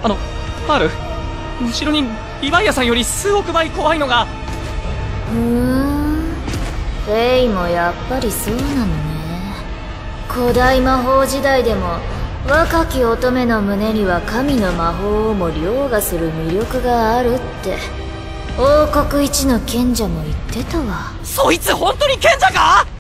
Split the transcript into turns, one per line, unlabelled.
パール、後ろにリヴァイアさんより数億倍怖いのが。
フェイもやっぱりそうなのね。古代魔法時代でも若き乙女の胸には神の魔法をも凌駕する魅力があるって王国一の賢者も言ってたわ。
そいつ本当に賢者か？